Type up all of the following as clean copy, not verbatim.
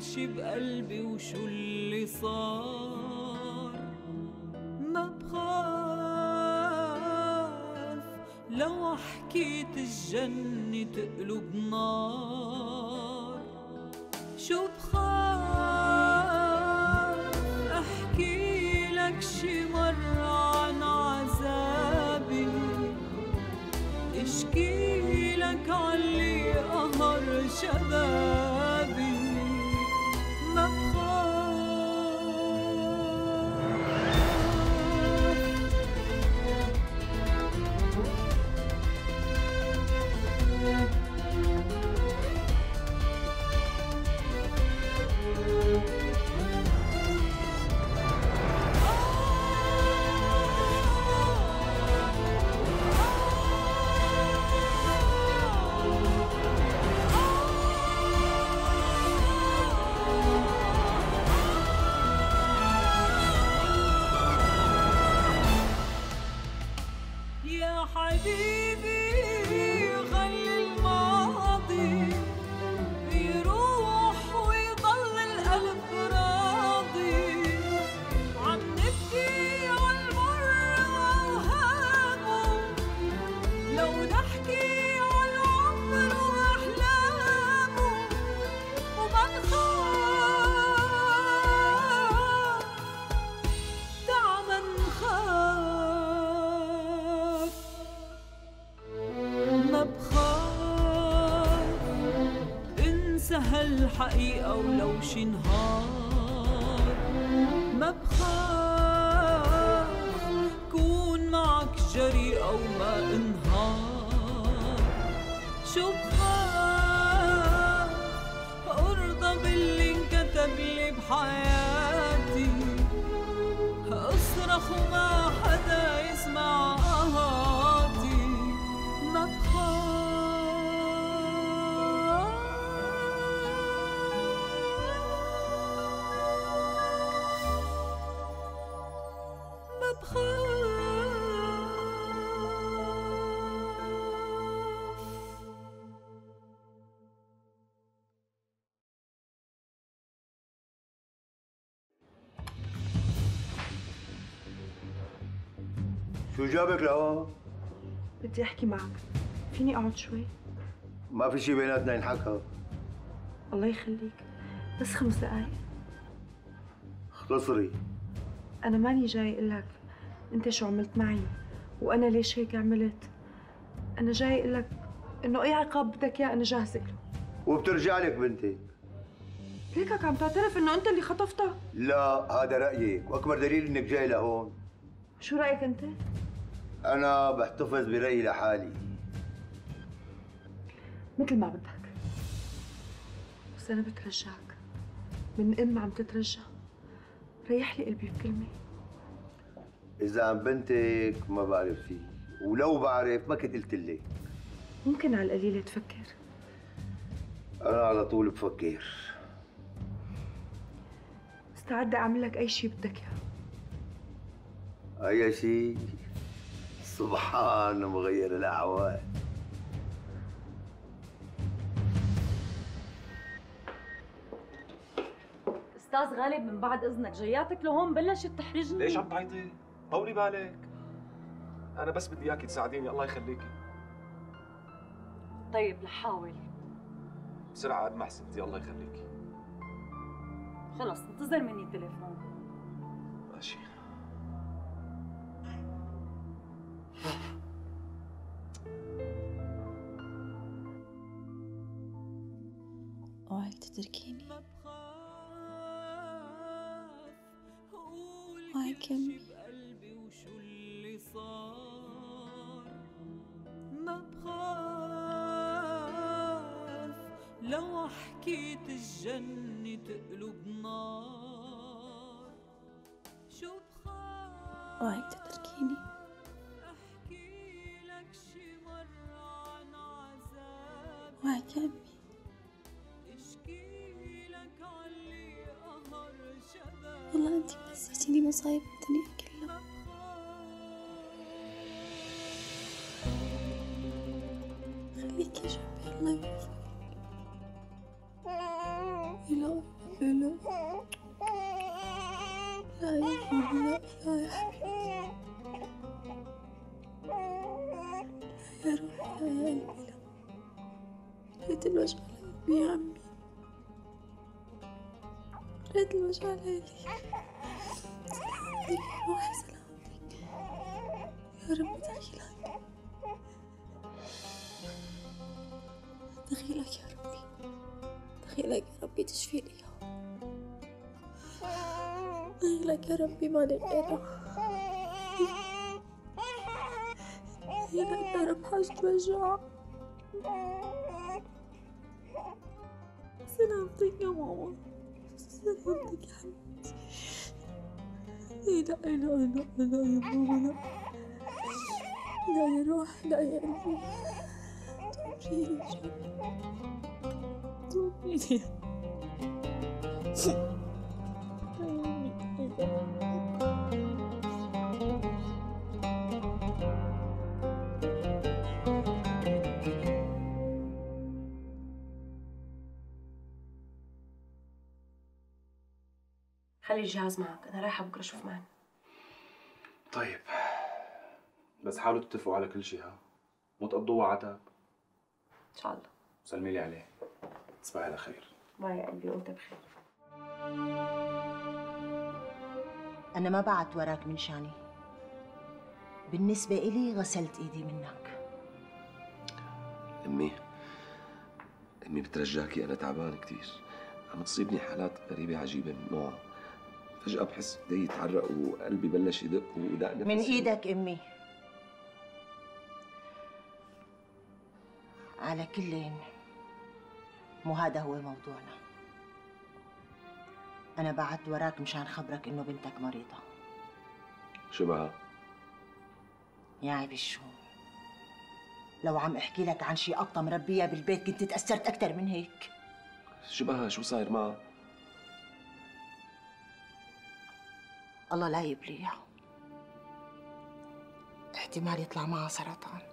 كل شي بقلبي وشو اللي صار. ما بخاف لو حكيت الجنة تقلب نار. شو بخاف احكي لك شي مرة عن عذابي، اشكي لك علي قهر شبابي. ما يا حبيبي خلي الماضي يروح ويضل القلب راضي. عم نبكي عالمر وأوهامه، لو نحكي عالعمر وأحلامه. وما نخاف دعما نخاف. ما بخاف انسى هالحقيقة ولو شي نهار. ما بخاف كون معك جريئة وما انهار. شو بخاف ارضى باللي انكتب لي بحياتي، اصرخ وما حدا يسمع آهاتي. ما بخاف. ما بخاف. شو جابك لهون؟ بدي احكي معك، فيني اقعد شوي؟ ما في شي بيناتنا ينحكى. الله يخليك، بس 5 دقايق. اختصري. انا ماني جاي اقول لك انت شو عملت معي وانا ليش هيك عملت. انا جاي اقول لك انه اي عقاب بدك اياه انا جاهزه له. وبترجع لك بنتك. ليكك عم تعترف انه انت اللي خطفتها؟ لا، هذا رأيك، واكبر دليل انك جاي لهون. شو رايك انت؟ انا بحتفظ برأيي لحالي. مثل ما بدك، بس انا بترجاك من ام عم تترجى، ريح لي قلبي بكلمه. اذا عن بنتك ما بعرف فيه، ولو بعرف ما كنت قلت لك. ممكن على القليله تفكر. انا على طول بفكر. مستعده اعمل لك اي شيء بدك اياه. اي شيء؟ سبحان مغير الاحوال. استاذ غالب من بعد اذنك، جياتك لهون بلشت تحرجني. ليش عم تعيطي؟ طولي بالك. انا بس بدي اياكي تساعديني، الله يخليكي. طيب لحاول بسرعه قد ما حسبتي، الله يخليكي. خلص انتظر مني التليفون. ماشي. اوعك تتركيني. اوعك يمي. ما بخاف لو حكيت الجنة تقلب نار. شو بخاف اوعك تتركيني. احكي لك شي مرة عن عذابي. اوعك يا امي. اشكي لك علي قهر شبابي. والله انتي نسيتيني مصايب الدنيا كلها. خليكي جنبي الله يوفقك. إلى لا لا يا ماما، لا لا يا حبيبتي، لا يا روحي، لا يا قلبي، لا. ريت الوجع لقلبي يا عمي، ريت الوجع لقلبي. سلامتك يا روحي، سلامتك يا رب. دخيلك يا ربي، دخيلك يا ربي تشفي لي اياه، دخيلك يا ربي مالي غيره، دخيلك يا رب حاجة وجع. سلامتك يا ماما، سلامتك يا حبيبتي. لا لا لا لا يا ماما، لا لا يا روح، لا يا قلبي، توفيني خلي الجهاز معك، أنا رايحة بكرة أشوف معنا. طيب بس حاولوا تتفقوا على كل شيء، ها؟ مو تقضوها عتاب. إن شاء الله. سلمي لي عليه. تصبحي على خير. باي يا قلبي، وأنت بخير. أنا ما بعت وراك من شاني، بالنسبة إلي غسلت إيدي منك. أمي بترجاكي، أنا تعبان كتير، عم تصيبني حالات غريبة عجيبة من نوعها. فجأة بحس ايدي يتحرق وقلبي بلش يدق ودق نفسي. من إيدك أمي. على كل، مو هذا هو موضوعنا. أنا بعت وراك مشان خبرك إنه بنتك مريضة. شو بها؟ يا عيب الشو، لو عم احكي لك عن شي قطة مربية بالبيت كنت تأثرت أكثر من هيك. شو بها؟ شو صاير معها؟ الله لا يبليها، احتمال يطلع معها سرطان.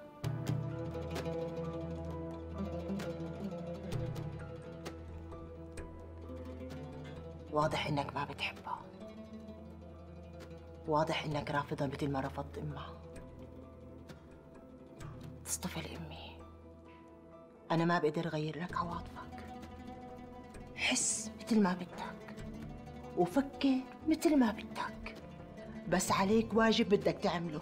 واضح انك ما بتحبها، واضح انك رافضها مثل ما رفضت امها. تصطفل امي، انا ما بقدر اغير لك عواطفك. حس مثل ما بدك وفكر مثل ما بدك، بس عليك واجب بدك تعمله.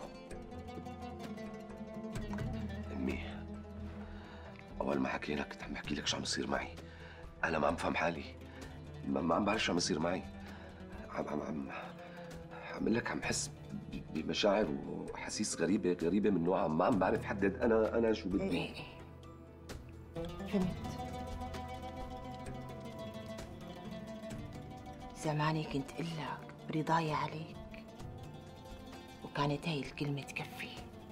أمي، أول ما حكينا كنت عم بحكي لك شو عم يصير معي. أنا ما عم فهم حالي، ما عم بعرف شو عم يصير معي. عم اقول لك عم حس بمشاعر واحاسيس غريبه من نوعها، ما عم بعرف حدد انا شو بدي. ايه فهمت. زماني كنت قل لك برضاي عليك، وكانت هي الكلمة تكفي.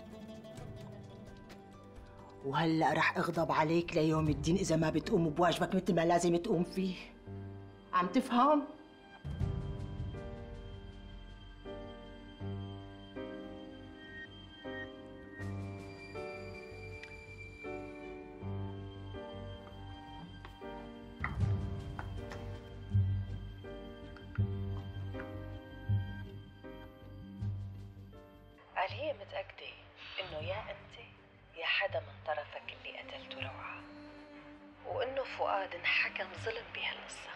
وهلأ رح أغضب عليك ليوم الدين إذا ما بتقوم بواجبك مثل ما لازم تقوم فيه. عم تفهم؟ عليا متأكدة إنه يا أنت يا حدا من طرفك اللي قتلته روعة، وإنه فؤاد انحكم ظلم بهالقصة.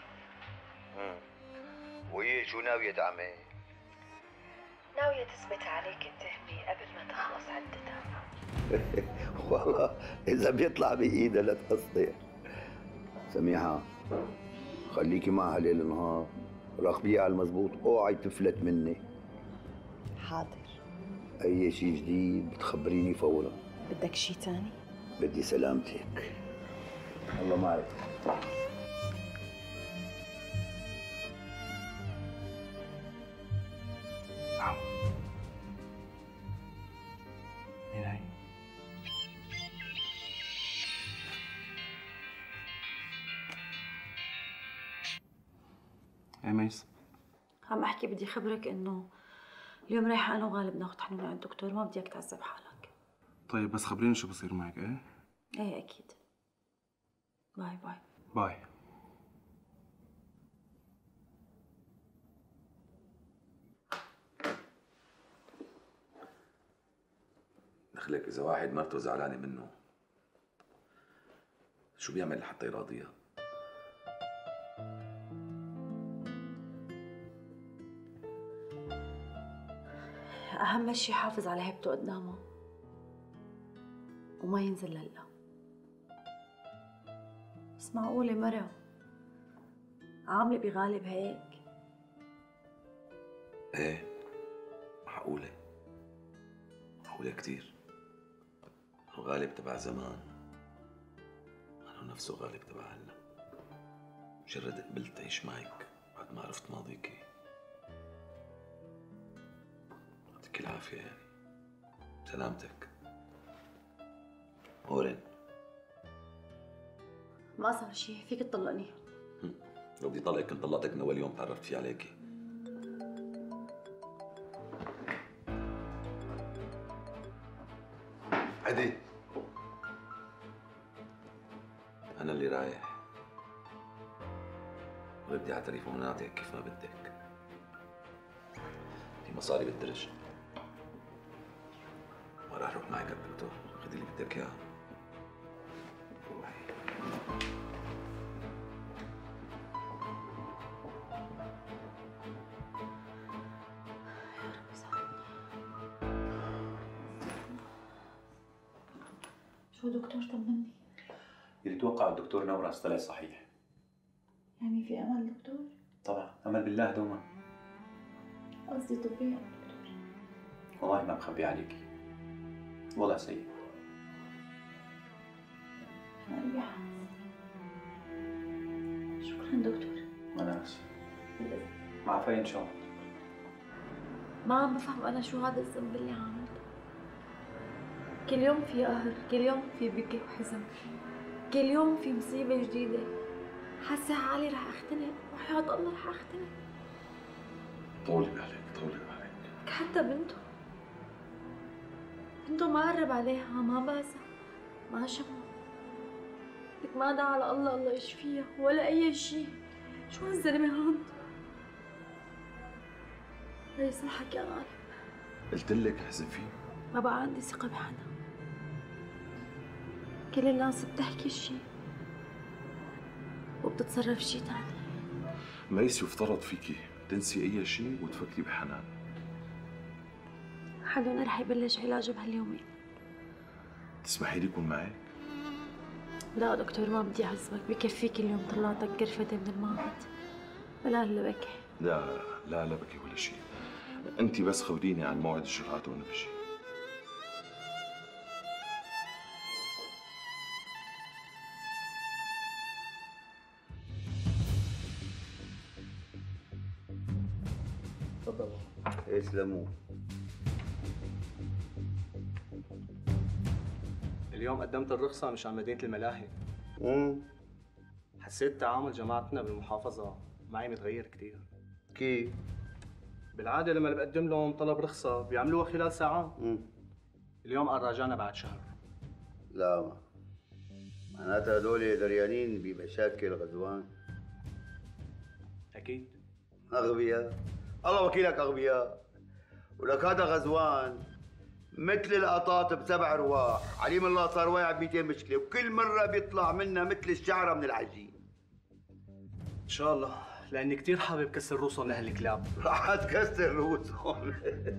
وهي شو ناوية تعمل؟ ناوية تثبت عليك التهمة قبل ما تخلص عدتها. والله إذا بيطلع بإيدها لا تقصدي. سميحة، خليكي معها ليل نهار، راقبيها على المزبوط، اوعي تفلت مني. حاضر. أي شيء جديد بتخبريني فورا. بدك شي تاني؟ بدي سلامتك. الله معك. مين هي؟ يا ميس، عم أحكي بدي خبرك إنه اليوم رايحة أنا وغالب ناخذ حنون عند الدكتور، ما بدي إياك تعذب حالك. طيب بس خبريني شو بصير معك. ايه إيه أكيد. باي باي. باي. دخلك إذا واحد مرته زعلانة منه شو بيعمل لحتى يراضيها؟ أهم شي يحافظ على هيبته قدامها وما ينزل لها. بس معقولة مرة عاملة بغالب هيك؟ ايه معقولة، معقولة كتير. الغالب تبع زمان أنا نفسه غالب تبع هلا. مجرد قبلت أعيش معك بعد ما عرفت ماضيكي. يعطيك العافية يعني. سلامتك. أورين ما صار شي، فيك تطلقني. لو بدي طلقك كنت طلقتك من أول يوم تعرفت فيه عليكي. عدي أنا اللي رايح، وبدي أعترف ومناطق كيف ما بدك. في مصاري بالدرج، ما راح أروح معك على الدكتور. خذي اللي بدك إياه. روحي. شو دكتور طمني؟ اللي توقع الدكتور نورس طلع صحيح. يعني في امل دكتور؟ طبعا امل بالله دوما. قصدي طبيعي دكتور. والله ما بخبي عليكي، وضع سيء. انا قلبي حاسس. شكرا دكتور. انا اسف. مع فاي ان شاء الله. ما عم بفهم انا شو هذا الذنب اللي عملته. كل يوم في قهر، كل يوم في بكي وحزن، كل يوم في مصيبة جديدة. حاسة حالي رح اختنق، وحياة الله رح اختنق. طولي بالك، طولي بالك. حتى بنته ما قرب عليها، ما باسها، ما شمها. لك ما دعا على الله يشفيها ولا أي شيء. شو هالزلمة هاد؟ لا يصلحك يا غالب. قلت لك احذفي. ما بقى عندي ثقة بحدا. كل الناس بتحكي شيء وبتتصرف شيء تاني. ميسي افترض فيكي تنسي أي شيء وتفكري بحنان. حلونا رح يبلش علاجه بهاليومين. تسمحي لي يكون معك؟ لا دكتور، ما بدي أعذبك، بكفيك اليوم طلعتك قرفتي من المعهد. بلا هلا بكي. لا لا لا بكي ولا شيء. أنت بس خبريني عن موعد الجرعات وأنا بجي. تفضل. يسلموا. اليوم قدمت الرخصة مشان مدينة الملاهي. حسيت تعامل جماعتنا بالمحافظة معي متغير كثير. كيف؟ بالعادة لما بقدم لهم طلب رخصة بيعملوها خلال ساعات. اليوم قال راجعنا بعد شهر. لا، معناتها هدول دريانين بمشاكل غزوان. أكيد. أغبياء، الله وكيلك أغبياء. ولك هذا غزوان مثل القطاط بسبع رواح، عليم الله صار واقع ب 200 مشكلة، وكل مرة بيطلع منها مثل الشعرة من العجين. إن شاء الله، لأني كثير حابب كسر روسهم لهالكلاب. راح تكسر رؤوسهم.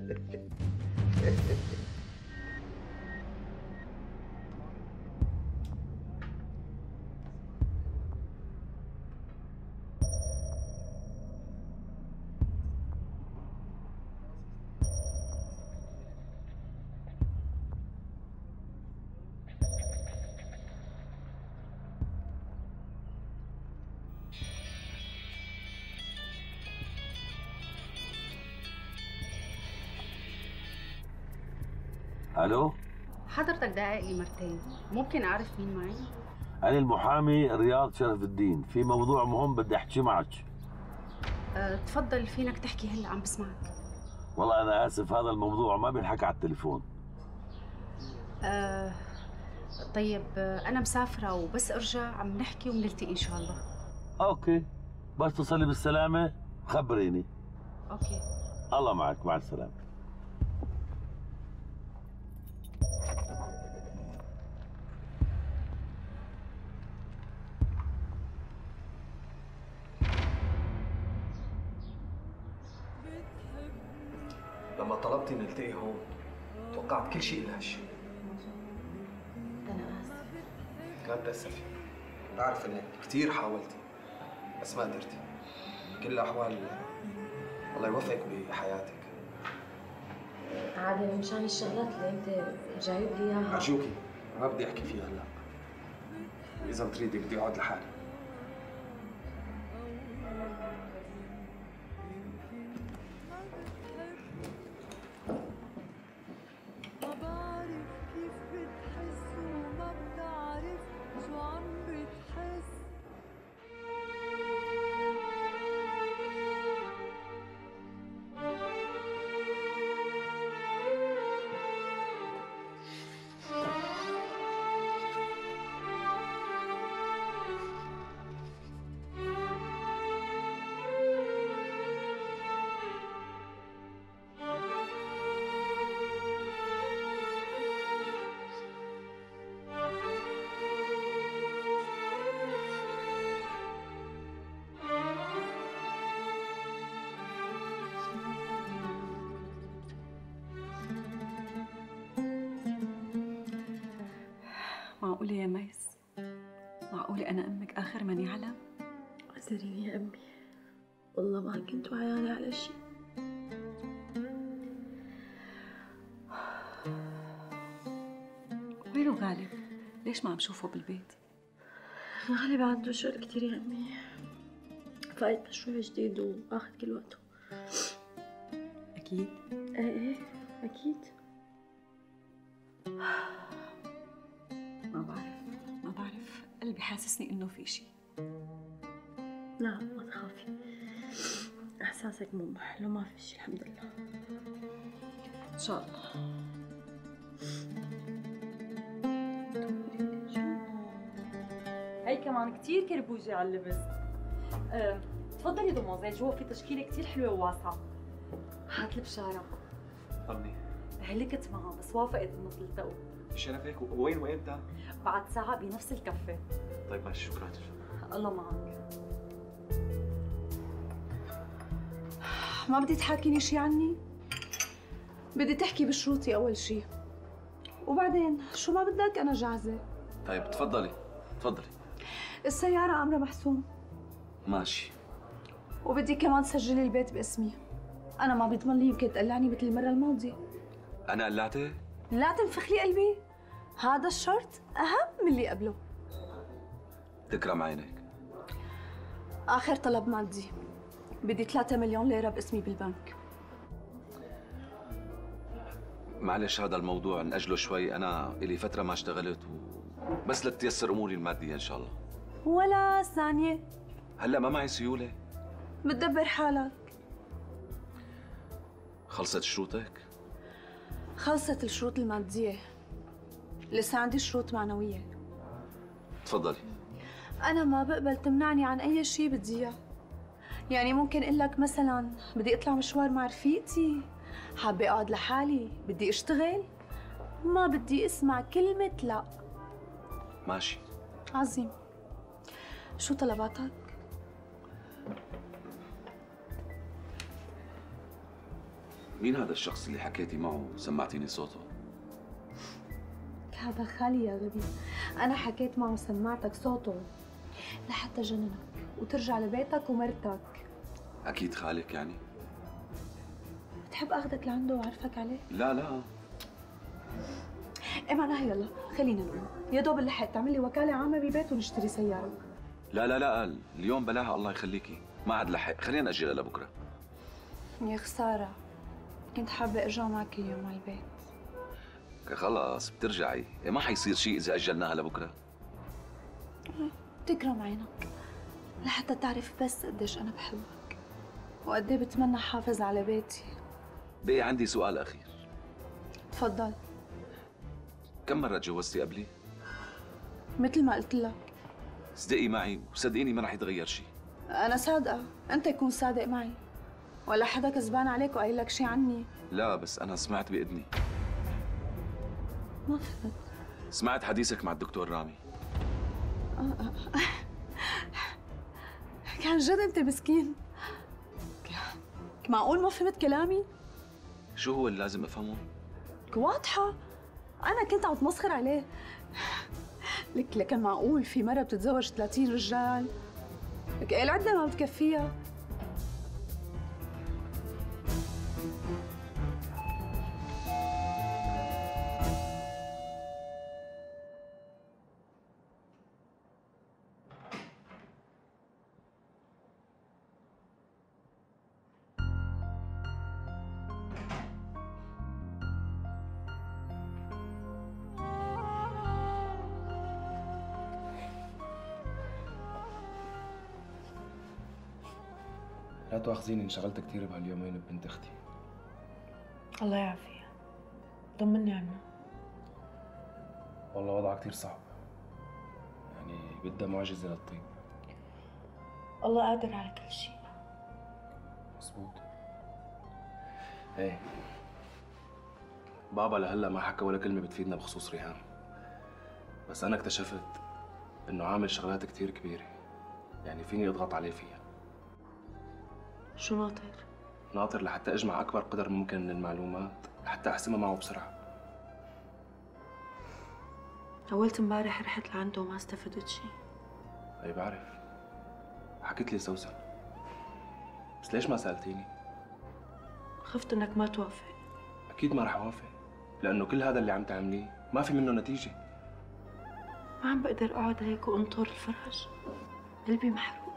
الو، حضرتك دقائق لي مرتين، ممكن اعرف مين معي؟ أنا المحامي رياض شرف الدين، في موضوع مهم بدي أحكي معك. تفضل، فينك تحكي هلا، عم بسمعك. والله أنا آسف، هذا الموضوع ما بينحكى على التليفون. طيب، أنا مسافرة وبس أرجع عم نحكي وبنلتقي إن شاء الله. أوكي، بس تصلي بالسلامة خبريني. أوكي. الله معك، مع السلامة. طلبتي نلتقي هون توقعت كل شيء إلا هالشيء. أنا آسفة. لا تتأسفي، بعرف إنك كثير حاولتي بس ما قدرتي. بكل الأحوال الله يوفقك بحياتك. عادل مشان الشغلات اللي أنت جايب لي إياها. أرجوكي ما بدي أحكي فيها هلا، وإذا بتريدي بدي أقعد لحالي. ما بعرف كيف بتحس وما بتعرف شو عم بتحس. معقولة يا ميس؟ معقولة أنا أمك آخر من يعلم؟ اعذريني يا أمي، والله ما كنت وعيانة على شيء. وينه غالب؟ ليش ما عم شوفه بالبيت؟ غالب عنده شغل كتير يا أمي، فايت مشروع جديد وآخذ كل وقته. أكيد؟ إيه أكيد. ما بعرف قلبي حاسسني إنه في شيء. لا ما تخافي، إحساسك مو محله، ما في شيء الحمد لله. إن شاء الله. هي كمان كتير كربوجة على اللبس. تفضلي دوموزيل، جوا في تشكيلة كتير حلوة وواسعة. هات البشارة. طمني. هلكت معها بس وافقت انه تلتقوا. شرفك. وين ده؟ بعد ساعة بنفس الكافيه. طيب ماشي، شكرا. الله معك. ما بدي تحاكيني شي عني؟ بدي تحكي بشروطي أول شي، وبعدين شو ما بدك أنا جاهزة. طيب تفضلي تفضلي. السيارة أمرها محسوم، ماشي. وبدي كمان تسجلي البيت باسمي. أنا ما بيضمن لي يمكن تقلعني مثل المرة الماضية. أنا قلعتك؟ لا تنفخ لي قلبي، هذا الشرط أهم من اللي قبله. تكرم عينك. آخر طلب مادي، بدي 3 مليون ليرة باسمي بالبنك. معلش هذا الموضوع نأجله شوي، أنا إلي فترة ما اشتغلت بس لتيسر أموري المادية إن شاء الله. ولا ثانية. هلا ما معي سيولة. بتدبر حالك. خلصت شروطك؟ خلصت الشروط المادية، لسه عندي شروط معنوية. تفضلي. أنا ما بقبل تمنعني عن أي شيء بدي إياه. يعني ممكن أقول لك مثلاً بدي أطلع مشوار مع رفيقتي، حابة أقعد لحالي، بدي أشتغل، ما بدي أسمع كلمة لا. ماشي. عظيم. شو طلباتك؟ مين هذا الشخص اللي حكيتي معه وسمعتيني صوته؟ هذا خالي يا غبي، أنا حكيت معه وسمعتك صوته لحتى جننك وترجع لبيتك ومرتك. أكيد خالك يعني؟ بتحب أخذك لعنده وأعرفك عليه؟ لا. إيه معناها يلا خلينا نقول يا دوب لحقت تعمل لي وكالة عامة بالبيت ونشتري سيارة. لا اليوم بلاها الله يخليكي، ما عاد لحق، خلينا نأجلها لبكرة. يا خسارة، كنت حابة أرجع معك اليوم على البيت. خلاص بترجعي، ما حيصير شيء إذا أجلناها لبكرة. تكرم عينك لحتى تعرف بس قديش أنا بحبك وقد ايه بتمنى حافظ على بيتي. بقي عندي سؤال أخير. تفضل. كم مرة تجوزتي قبلي؟ مثل ما قلت لك. صدقي معي وصدقيني ما رح يتغير شيء. أنا صادقة، أنت يكون صادق معي. ولا حدا كذبان عليك وقايل لك شيء عني؟ لا بس أنا سمعت بإذني. ما فهمت. سمعت حديثك مع الدكتور رامي. كان جد أنت مسكين. معقول ما فهمت كلامي؟ شو هو اللي لازم افهمه؟ واضحة، أنا كنت عم تمسخر عليه. لكن معقول في مرة بتتزوج 30 رجال؟ لك إيه العدة ما بتكفيها؟ لا تواخذيني، انشغلت كثير بهاليومين ببنت اختي. الله يعافيها. طمني عنها. والله وضعها كثير صعب، يعني بدها معجزة للطيب. الله قادر على كل شيء. مزبوط. ايه بابا لهلا ما حكى ولا كلمة بتفيدنا بخصوص ريهام، بس أنا اكتشفت إنه عامل شغلات كثير كبيرة، يعني فيني أضغط عليه فيها. شو ناطر؟ ناطر لحتى أجمع أكبر قدر ممكن من المعلومات لحتى أحسمها معه بسرعة. أولت امبارح رحت لعنده وما استفدت شيء. أي بعرف، حكيت لي سوسن، بس ليش ما سألتيني؟ خفت إنك ما توافق. أكيد ما رح أوافق، لأنه كل هذا اللي عم تعمليه ما في منه نتيجة. ما عم بقدر أقعد هيك وأنطر الفرج، قلبي محروق.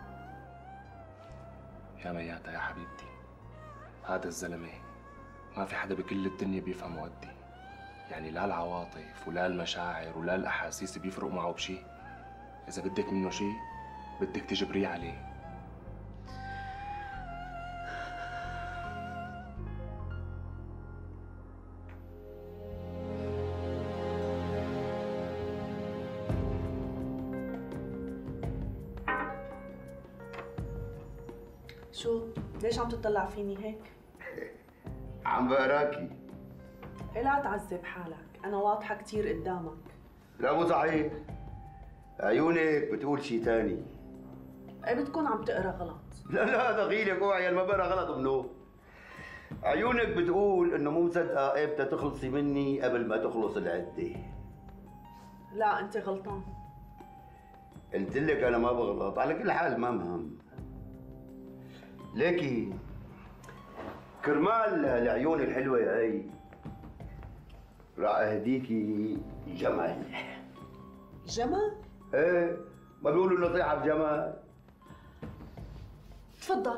يا مياتا يا حبيبتي، هذا الزلمة ما في حدا بكل الدنيا بيفهم ودي، يعني لا العواطف ولا المشاعر ولا الأحاسيس بيفرقوا معه بشيء. إذا بدك منه شيء بدك تجبريه عليه. شو؟ ليش عم تطلع فيني هيك؟ عم بقراكي. إيه لا تعذب حالك، أنا واضحة كثير قدامك. لا مو صحيح، عيونك بتقول شيء ثاني. إيه بتكون عم تقرا غلط. لا دخيلك اوعي، ما بقرا غلط منو. عيونك بتقول انه مو مصدقه امتى تخلصي مني قبل ما تخلص العده. لا أنت غلطان. قلت لك انا ما بغلط، على كل حال ما مهم. ليكي كرمال العيون الحلوه هاي راح اهديكي جمال. جمال؟ ايه، ما بيقولوا نصيحه بجمال. تفضل.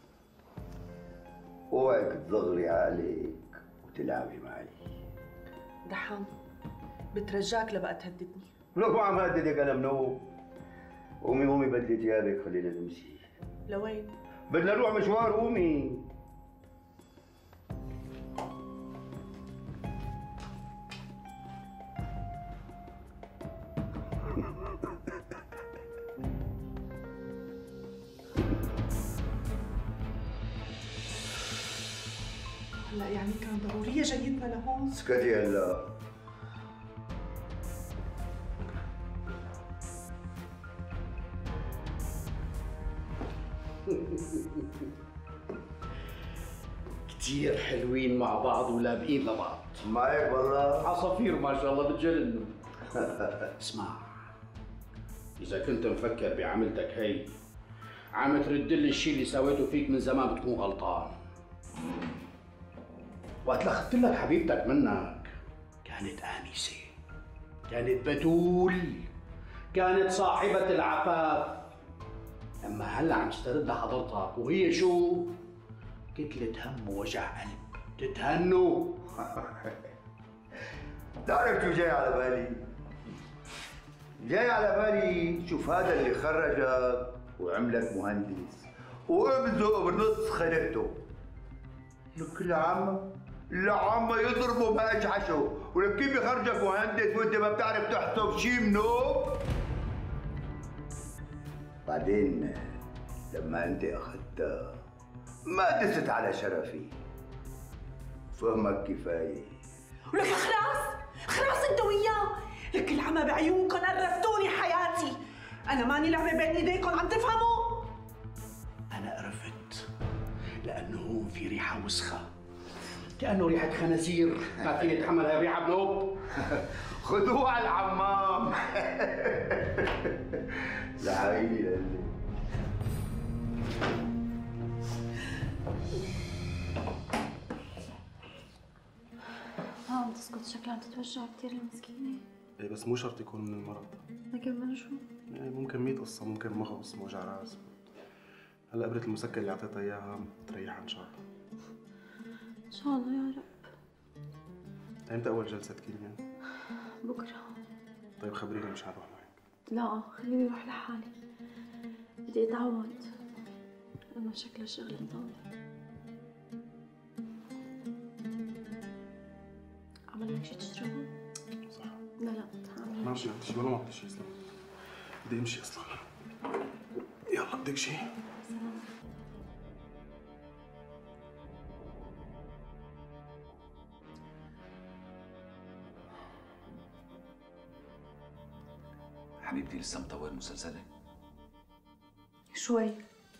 اوعك تصغري عليك وتلعبي معي. دحام بترجاك لبقى تهددني. لك ما عم هددك انا منو. قومي بدلي ثيابك خلينا نمشي. لوين؟ بدنا نروح مشوار، قومي. هلا يعني كان ضرورية جيتنا لهون؟ اسكتي هلا. كتير حلوين مع بعض ولابقين لبعض. ما هيك والله؟ عصافير ما شاء الله بتجننوا. اسمع، إذا كنت مفكر بعملتك هي عم ترد لي الشيء اللي سويته فيك من زمان بتكون غلطان. وقت لأخذت لك حبيبتك منك كانت آنسة، كانت بتول، كانت صاحبة العفاف. أما هلا عم تسترد حضرتك وهي شو؟ كتلة هم ووجع قلب. تتهنوا. تعرف شو جاي على بالي؟ جاي على بالي شوف هذا اللي خرجك وعملك مهندس وابزق بنص خلقته. لك العامة يضربوا ما اجحشوا، ولك كيف يخرجك مهندس وانت ما بتعرف تحسب شيء منه؟ بعدين لما انت اخذتها ما دست على شرفي. فهمك كفايه. ولك خلاص انت وياه، لك العمى بعيونكم قرفتوني حياتي. انا ماني لعبه بين ايديكم، عم تفهموا؟ أنا قرفت لأنه هون في ريحة وسخة. كأنه ريحة خنازير ما فيني اتحمل هاي الريحة بنوب. خذوه على الحمام. لعيني لقلي. عم تسكت شكلها عم تتوجع كثير المسكينة. ايه بس مو شرط يكون من المرض. لكن من شو؟ يعني ممكن 100 قصة، ممكن مغص، وجع راس. هلا قبرة المسكن اللي اعطيتها اياها تريحها ان شاء الله. ان شاء الله يا رب. امتى اول جلسة كيمياء؟ بكره. طيب خبريني مشان اروح معك. لا خليني اروح لحالي. بدي اتعود. انا شكله الشغل مطول. اعمل لك شي تشربه؟ صح. لا ما بدي شيء ولا ما بدي شيء اصلا. بدي امشي اصلا. يلا بدك شيء؟ حبيبتي لسه مطور مسلسلك؟ شوي.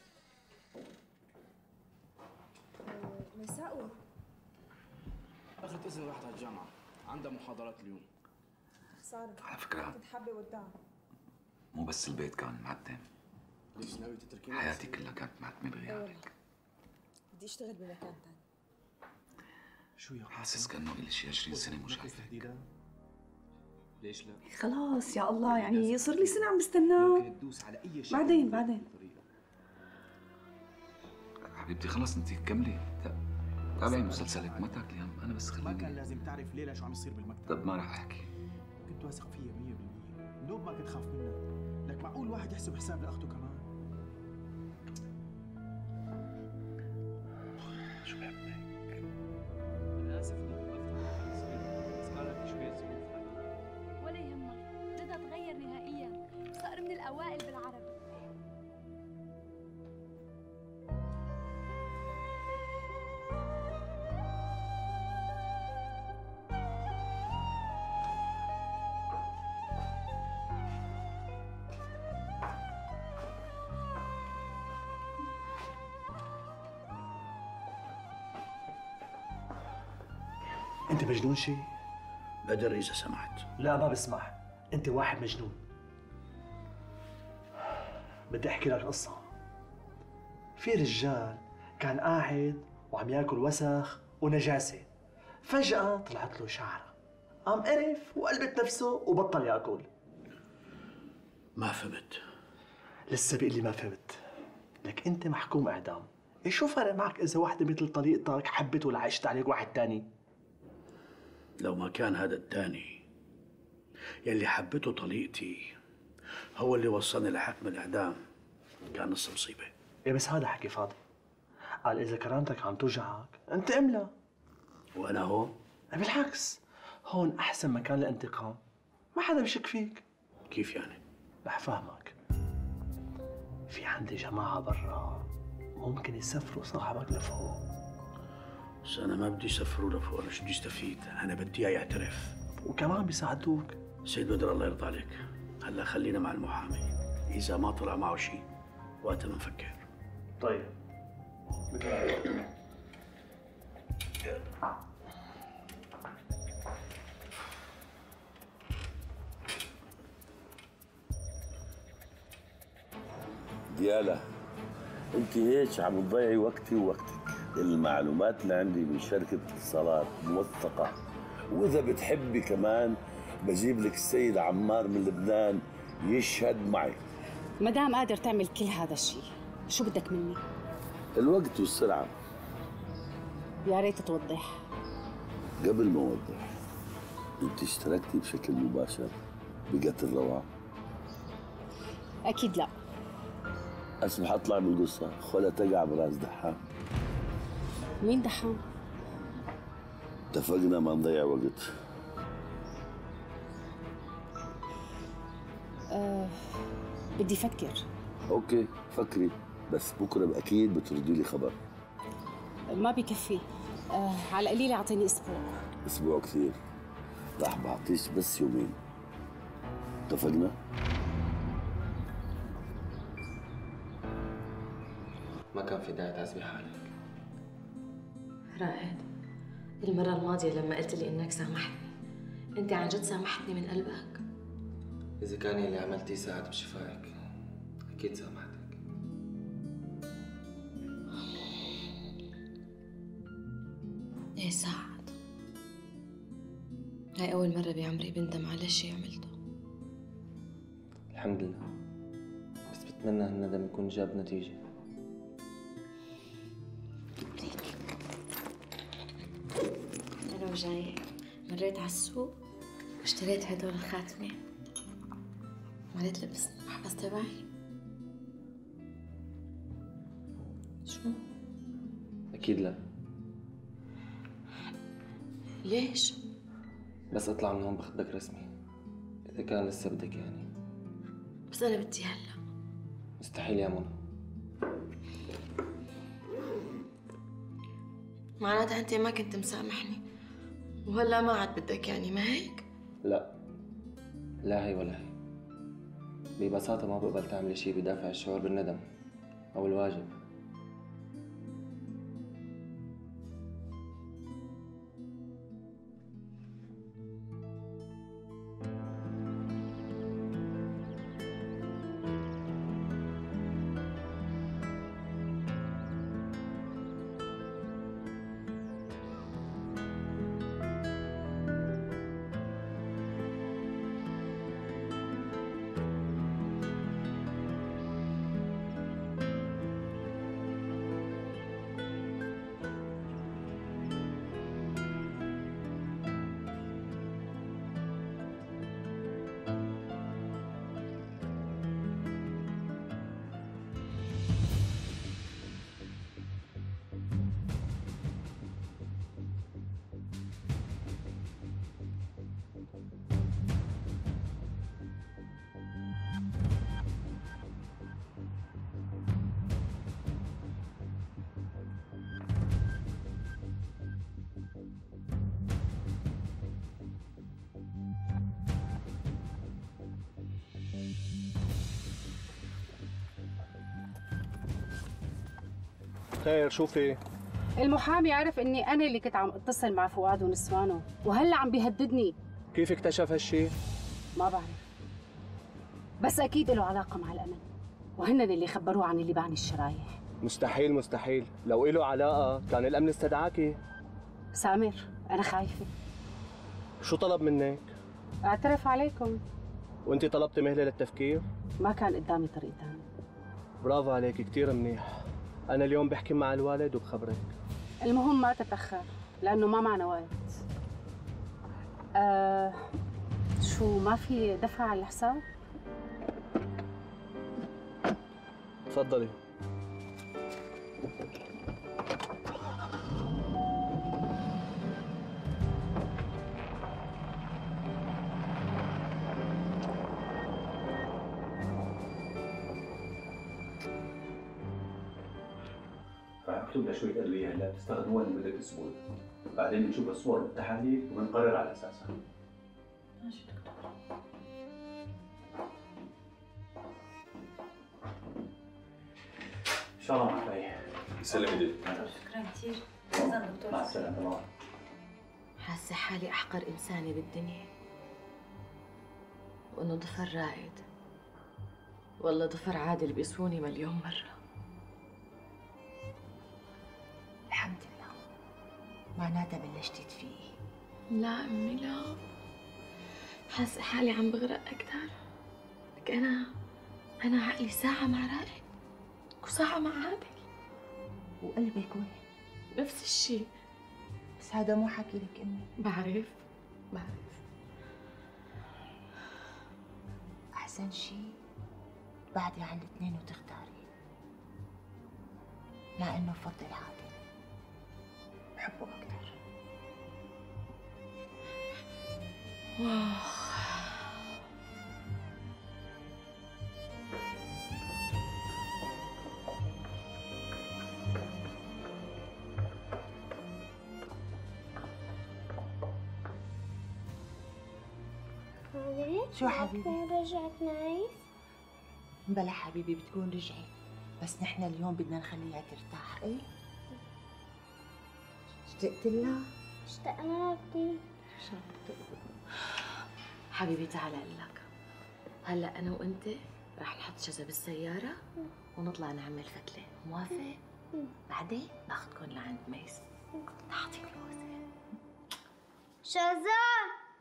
مساء. اخذت اذن رحت على الجامعه، عندها محاضرات اليوم. خسارة. على فكرة كنت حابة ودعها. مو بس البيت كان معتم، ليش ناوي تتركيني؟ حياتي كلها كانت معتمة بغيابك. بدي اشتغل بمكان ثاني. شو يا حاسس كأنه إلي شي 20 سنة مش شايفك. ليش لا؟ خلاص يا الله، يعني صار لي سنة عم بستناه. ممكن تدوس على أي شيء. بعدين. حبيبتي خلص انت كملي، تابعي مسلسلك ما تاكلي هم، انا بس خليني. ما كان لازم تعرف ليلى شو عم يصير بالمكتب. طب ما رح احكي. كنت واثق فيها 100%، نوب ما كنت خاف منها، لك معقول واحد يحسب حساب لاخته كمان؟ شو بحبك؟ انا اسف اني وقفت بس كانت في شوية ظروف. ولا يهمك، رضا تغير نهائيا وصار من الاوائل بالعربي. انت مجنون شيء؟ بدر اذا سمحت. لا ما بسمح، انت واحد مجنون. بدي احكي لك قصة. في رجال كان قاعد وعم ياكل وسخ ونجاسة، فجأة طلعت له شعرة، قام قرف وقلبت نفسه وبطل ياكل. ما فهمت. لسه بيقول لي ما فهمت. لك انت محكوم اعدام، ايش شو فرق معك اذا وحدة مثل طليقتك حبت ولا عشت عليك واحد تاني؟ لو ما كان هذا الثاني يلي حبته طليقتي هو اللي وصلني لحكم الإعدام كان نص مصيبة. إيه بس هذا حكي فاضي. قال إذا كرامتك عم توجعك انتقم لها. وأنا هون؟ بالعكس، هون أحسن مكان للانتقام، ما حدا بشك فيك. كيف يعني؟ رح فهمك. في عندي جماعة برا ممكن يسفروا صاحبك لفوق. بس أنا ما بدي يسفروا لفوق، أنا شو بدي استفيد؟ أنا بدي إياه يعترف. وكمان بيساعدوك. سيد بدر الله يرضى عليك، هلا خلينا مع المحامي، إذا ما طلع معه شيء وقتها بنفكر. طيب. ديالا، انت هيك عم تضيعي وقتي ووقتك. المعلومات اللي عندي من شركة اتصالات موثقة، وإذا بتحبي كمان بجيب لك السيد عمار من لبنان يشهد معي. مدام قادر تعمل كل هذا الشيء، شو بدك مني؟ الوقت والسرعة. يا ريت توضح. قبل ما أوضح، أنت اشتركتي بشكل مباشر بقتل روعة؟ أكيد لا. أسمح أطلع من القصة، خلا تقع براس دحام. مين دحام؟ اتفقنا ما نضيع وقت. بدي أفكر. أوكي فكري، بس بكرة أكيد بتردي لي خبر. ما بكفي، على قليل أعطيني أسبوع. أسبوع كثير، راح بعطيش بس يومين. اتفقنا؟ ما كان في داعي تعذبي حالك. رائد، المرة الماضية لما قلت لي إنك سامحتني، أنت عن جد سامحتني من قلبك؟ إذا كان اللي عملتيه ساعد بشفائك أكيد سامحتك. إيه ساعد. هاي أول مرة بعمري بندم على شي عملته. الحمد لله، بس بتمنى هالندم يكون جاب نتيجة. أنا وجاية مريت على السوق واشتريت هدول الخاتمين، مريت لبس المحبس تبعي. شو؟ أكيد لا. ليش؟ بس اطلع من هون باخدك رسمي، إذا كان لسه بدك يعني. بس أنا بدي هلا. مستحيل يا منى. معناتها أنت ما كنت مسامحني وهلا ما عاد بدك يعني، ما هيك؟ لا، لا هي ولا هي. ببساطة ما بقبل تعملي شيء بدافع الشعور بالندم أو الواجب. خير شو في؟ المحامي عرف اني انا اللي كنت عم اتصل مع فؤاد ونسوانه، وهلا عم بيهددني. كيف اكتشف هالشي؟ ما بعرف، بس اكيد له علاقه مع الامن، وهن اللي خبروه عن اللي باعني الشرايح. مستحيل مستحيل، لو إله علاقة كان الأمن استدعاكي. سامر انا خايفه. شو طلب منك؟ اعترف عليكم. وانت طلبتي مهلة للتفكير؟ ما كان قدامي طريق ثاني. برافو عليك، كثير منيح. أنا اليوم بحكي مع الوالد وبخبرك. المهم ما تتأخر لأنه ما معنا وقت. شو ما في دفع على الحساب؟ تفضلي. فاكتب لها شويه ادويه هلا تستخدموها لمده اسبوع، بعدين نشوف الصور والتحاليل ونقرر على اساسها. ماشي دكتور. ان شاء الله معك باي. يسلم ايديك. شكرا كثير. اذا دكتور مع السلامه. حاسه حالي احقر انسانه بالدنيا، وانه ضفر رائد والله ضفر عادل بيسوني مليون مره. الحمد لله، معناتها بلشتي تفيقي. لا امي لا، حاسه حالي عم بغرق اكثر. لك انا عقلي ساعه مع رائد وساعه مع عادل. وقلبك وين؟ نفس الشيء. بس هذا مو حكي لك امي. بعرف. احسن شيء بعدي عن الاثنين وتختاري، مع انه بفضل عادل، بحبه اكثر. شو حبيبي؟ رجعت نايف؟ بلا حبيبي بتكون رجعت، بس نحن اليوم بدنا نخليها ترتاح. ايه؟ اشتقت لها؟ اشتقنا كتير. حبيبي تعال اقول لك، هلا انا وانت رح نحط شذا بالسياره ونطلع نعمل فتله، موافق؟ بعدين باخذكم لعند ميس تعطيك الوزن. شذا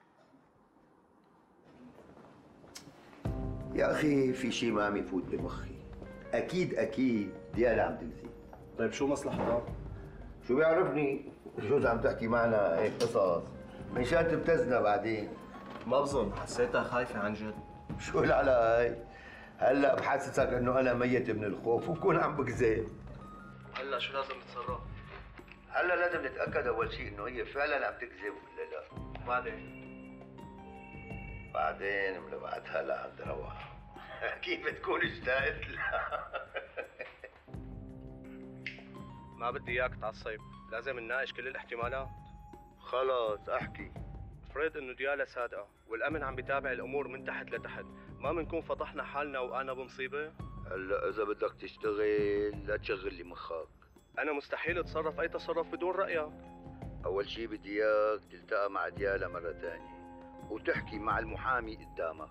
يا اخي في شيء ما عم يفوت بمخي. اكيد ديالا عم تكذب. طيب شو مصلحتها؟ شو بيعرفني؟ جوز عم تحكي معنا هيك قصص مشان تبتزنا بعدين. ما بظن، حسيتها خايفة عن جد. شو العلاي؟ هلا بحسسك انه انا ميت من الخوف وبكون عم بكذب. هلا شو لازم نتصرف؟ هلا لازم نتاكد اول شيء انه هي فعلا عم تكذب ولا لا. بعدين بنبعتها لعند روح. اكيد بتكون اشتقت لها. ما بدي اياك تعصب، لازم نناقش كل الاحتمالات. خلص احكي. افرض انه ديالا صادقة والامن عم بيتابع الامور من تحت لتحت، ما بنكون فضحنا حالنا وقعنا بمصيبة؟ هلا اذا بدك تشتغل لا تشغل لي مخك. انا مستحيل اتصرف اي تصرف بدون رايك. اول شيء بدي اياك تلتقى مع ديالا مرة ثانية وتحكي مع المحامي قدامك.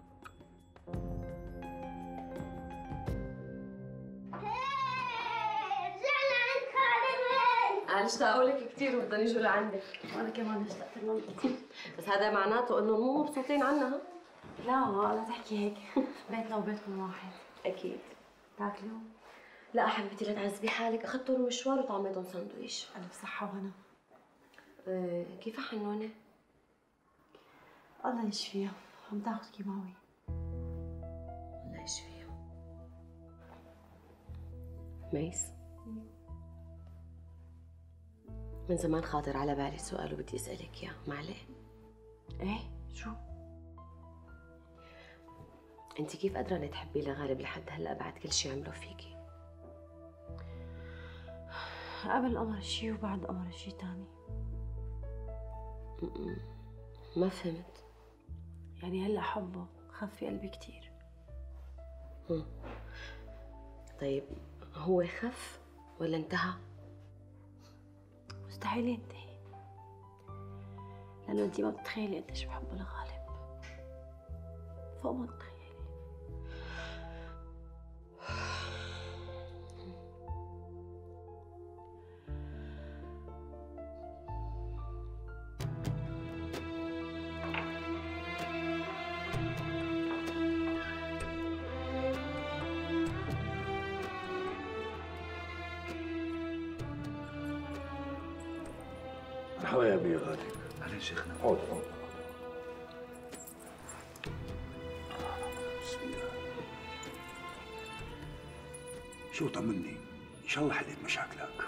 أنا اشتاقوا لك كثير وبدهم يجوا لعندك. وانا كمان اشتقت لهم كثير. بس هذا معناته انه مو مبسوطين عنها. لا تحكي هيك، بيتنا وبيتكم واحد. اكيد. تاكلوا؟ لا حبيبتي لا تعذبي حالك، اخذتهم المشوار وطعمتهم سندويش. ألف صحة وهنا. كيف حنونة؟ الله يشفيها، عم تاخذ كيماوي. الله يشفيها. ميس، من زمان خاطر على بالي سؤال وبدي اسألك اياه، معليه؟ ايه، شو؟ انت كيف قادرة تحبي لغالب لحد هلا بعد كل شيء عملوا فيكي؟ قبل قمر شيء وبعد قمر شيء تاني. ما فهمت. يعني هلا حبه خف في قلبي كثير. طيب هو خف ولا انتهى؟ مستحيل ينتهي، لأنه أنت ما بتتخيلي قديش بحبه لغالب، فوق ما تتخيلي. مرحبا يا ابي غالب. اهلا شيخنا. عود. بسم الله. شو طمني؟ ان شاء الله حليت مشاكلك.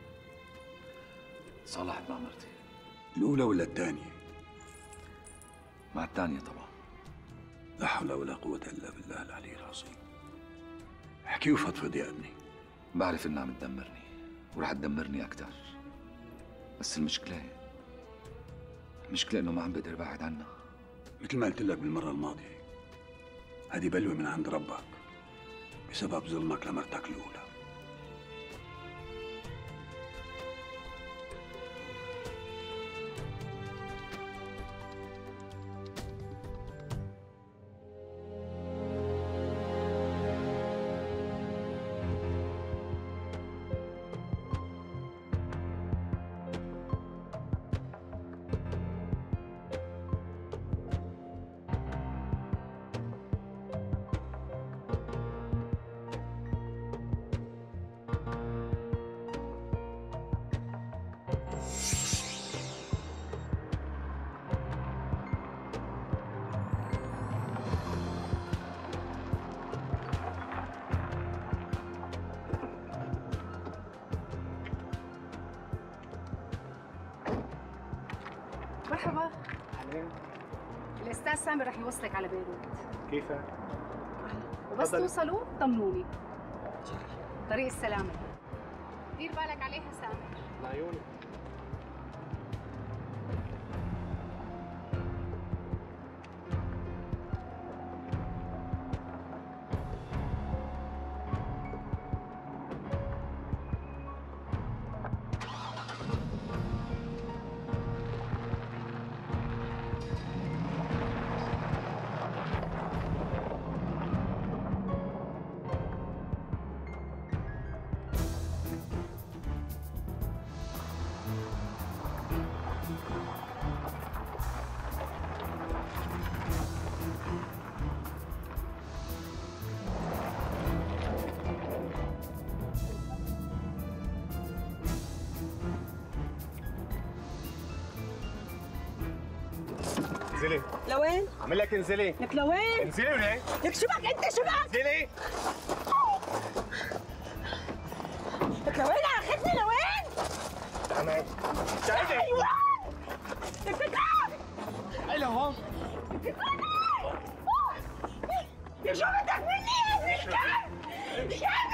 صالحت مع مرتي. الاولى ولا الثانيه؟ مع الثانية طبعا. لا حول ولا قوة الا بالله العلي العظيم. احكي وفضفض يا ابني. بعرف انها عم تدمرني ورح تدمرني اكثر، بس المشكلة انه ما عم بقدر ابعد عنها. مثل ما قلت لك بالمرة الماضية، هذه بلوة من عند ربك بسبب ظلمك لمرتك الأولى. مرحبا. الأستاذ سامر رح يوصلك على بيروت. كيفك؟ وبس توصلوا طمنوني. طريق السلامة. دير بالك عليها سامر. لعيوني. لوين؟ عامل لك انزلي. لك لوين؟ انزلي ولا ايه؟ لك شبك انت شبك؟ انزلي. لك لوين اخذني لوين؟ تعالي تعالي. ايوه لك تعال. ايه لهون؟ يا شو بدك مني يا ابن الكلب؟ يا